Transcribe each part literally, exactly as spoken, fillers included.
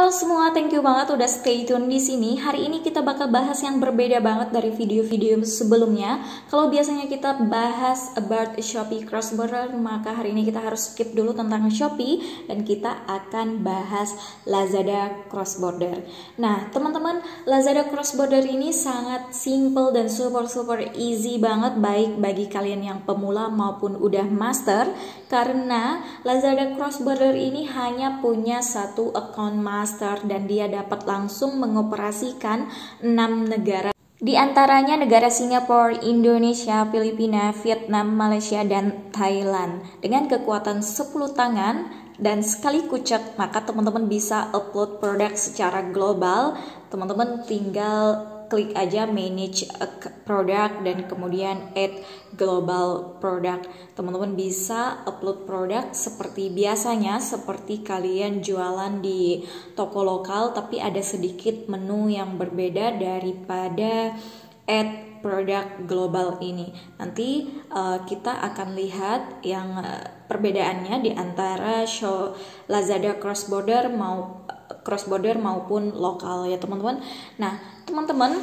Halo semua, thank you banget udah stay tune di sini. Hari ini kita bakal bahas yang berbeda banget dari video-video sebelumnya. Kalau biasanya kita bahas about Shopee cross border, maka hari ini kita harus skip dulu tentang Shopee dan kita akan bahas Lazada cross border. Nah, teman-teman, Lazada cross border ini sangat simple dan super super easy banget, baik bagi kalian yang pemula maupun udah master, karena Lazada cross border ini hanya punya satu account master dan dia dapat langsung mengoperasikan enam negara. Di antaranya negara Singapura, Indonesia, Filipina, Vietnam, Malaysia, dan Thailand. Dengan kekuatan sepuluh tangan dan sekali kucek, maka teman-teman bisa upload produk secara global. Teman-teman tinggal klik aja manage a product dan kemudian add global product. Teman-teman bisa upload produk seperti biasanya, seperti kalian jualan di toko lokal, tapi ada sedikit menu yang berbeda daripada add produk global ini. Nanti uh, kita akan lihat yang uh, perbedaannya di antara show Lazada cross border mau cross border maupun lokal ya teman-teman. Nah, teman-teman,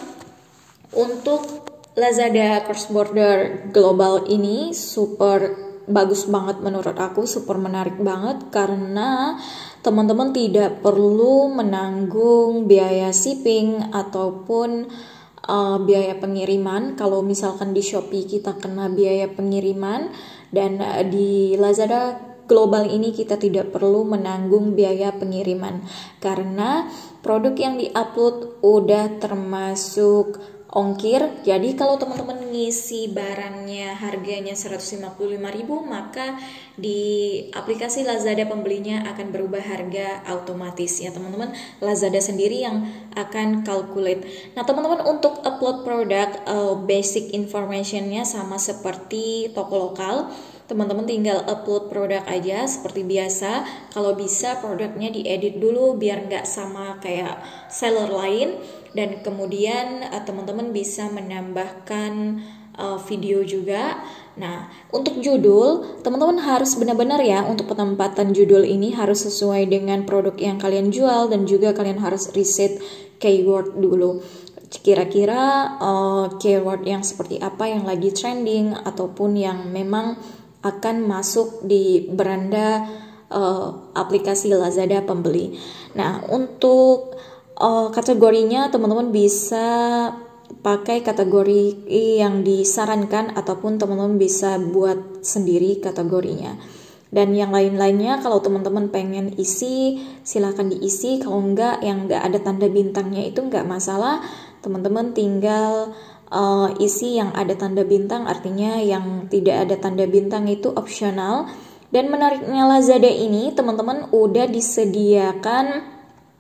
untuk Lazada cross border global ini super bagus banget menurut aku, super menarik banget karena teman-teman tidak perlu menanggung biaya shipping ataupun uh, biaya pengiriman. Kalau misalkan di Shopee kita kena biaya pengiriman, dan uh, di Lazada global ini kita tidak perlu menanggung biaya pengiriman karena produk yang diupload udah termasuk ongkir. Jadi kalau teman-teman ngisi barangnya harganya seratus lima puluh lima ribu, maka di aplikasi Lazada pembelinya akan berubah harga otomatis ya teman-teman. Lazada sendiri yang akan calculate. Nah teman-teman, untuk upload produk uh, basic informationnya sama seperti toko lokal. Teman-teman tinggal upload produk aja seperti biasa. Kalau bisa produknya diedit dulu biar nggak sama kayak seller lain, dan kemudian uh, teman-teman bisa menambahkan uh, video juga. Nah, untuk judul, teman-teman harus benar-benar ya, untuk penempatan judul ini harus sesuai dengan produk yang kalian jual, dan juga kalian harus riset keyword dulu. Kira-kira uh, keyword yang seperti apa yang lagi trending ataupun yang memang akan masuk di beranda uh, aplikasi Lazada pembeli. Nah, untuk uh, kategorinya teman-teman bisa pakai kategori yang disarankan ataupun teman-teman bisa buat sendiri kategorinya. Dan yang lain-lainnya kalau teman-teman pengen isi silahkan diisi, kalau enggak yang enggak ada tanda bintangnya itu enggak masalah. Teman-teman tinggal Uh, isi yang ada tanda bintang, artinya yang tidak ada tanda bintang itu opsional. Dan menariknya Lazada ini teman-teman udah disediakan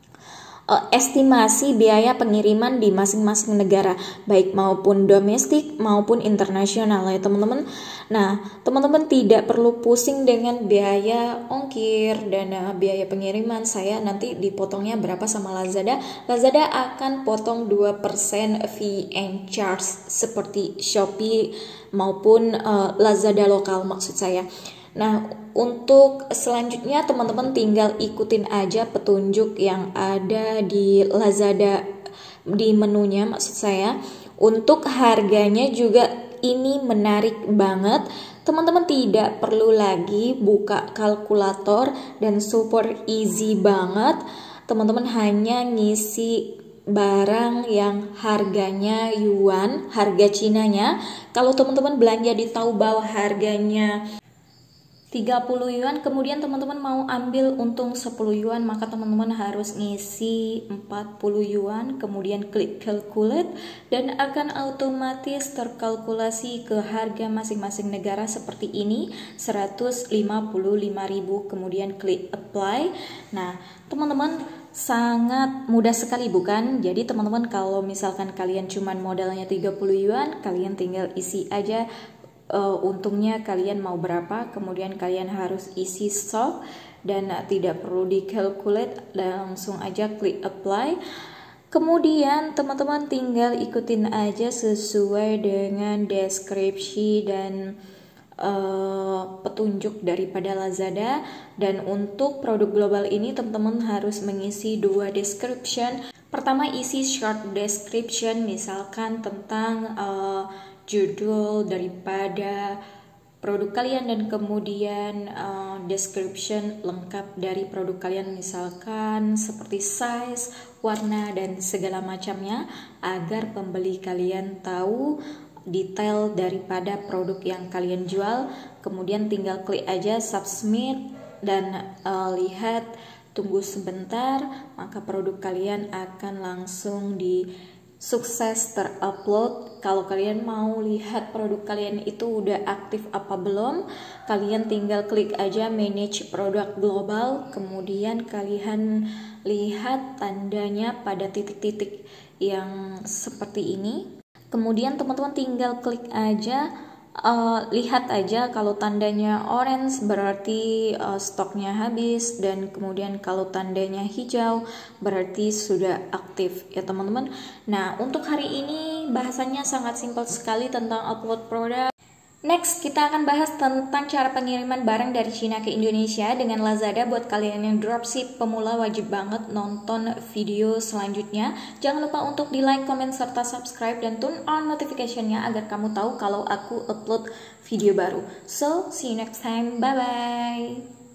uh, estimasi biaya pengiriman di masing-masing negara, baik maupun domestik maupun internasional ya teman-teman. Nah teman-teman tidak perlu pusing dengan biaya ongkir dan uh, biaya pengiriman. Saya nanti dipotongnya berapa sama Lazada. Lazada akan potong dua persen fee and charge seperti Shopee maupun uh, Lazada lokal maksud saya. Nah, untuk selanjutnya teman-teman tinggal ikutin aja petunjuk yang ada di Lazada di menunya maksud saya. Untuk harganya juga ini menarik banget. Teman-teman tidak perlu lagi buka kalkulator dan super easy banget. Teman-teman hanya ngisi barang yang harganya yuan, harga Cinanya. Kalau teman-teman belanja di Taobao harganya tiga puluh yuan, kemudian teman-teman mau ambil untung sepuluh yuan, maka teman-teman harus ngisi empat puluh yuan, kemudian klik calculate dan akan otomatis terkalkulasi ke harga masing-masing negara seperti ini, seratus lima puluh lima ribu, kemudian klik apply. Nah teman-teman, sangat mudah sekali bukan? Jadi teman-teman kalau misalkan kalian cuman modalnya tiga puluh yuan, kalian tinggal isi aja Uh, untungnya kalian mau berapa, kemudian kalian harus isi stock dan uh, tidak perlu di calculate, langsung aja klik apply. Kemudian teman-teman tinggal ikutin aja sesuai dengan deskripsi dan uh, petunjuk daripada Lazada. Dan untuk produk global ini teman-teman harus mengisi dua description. Pertama, isi short description, misalkan tentang uh, judul daripada produk kalian, dan kemudian uh, description lengkap dari produk kalian, misalkan seperti size, warna, dan segala macamnya, agar pembeli kalian tahu detail daripada produk yang kalian jual. Kemudian tinggal klik aja submit dan uh, lihat, tunggu sebentar, maka produk kalian akan langsung di sukses terupload. Kalau kalian mau lihat produk kalian itu udah aktif apa belum, kalian tinggal klik aja manage produk global, kemudian kalian lihat tandanya pada titik-titik yang seperti ini. Kemudian teman-teman tinggal klik aja, uh, lihat aja kalau tandanya orange berarti uh, stoknya habis, dan kemudian kalau tandanya hijau berarti sudah aktif ya teman-teman. Nah, untuk hari ini bahasannya sangat simpel sekali tentang upload produk. Next, kita akan bahas tentang cara pengiriman barang dari Cina ke Indonesia dengan Lazada. Buat kalian yang dropship pemula, wajib banget nonton video selanjutnya. Jangan lupa untuk di like, comment, serta subscribe, dan turn on notification-nya agar kamu tahu kalau aku upload video baru. So, see you next time. Bye-bye.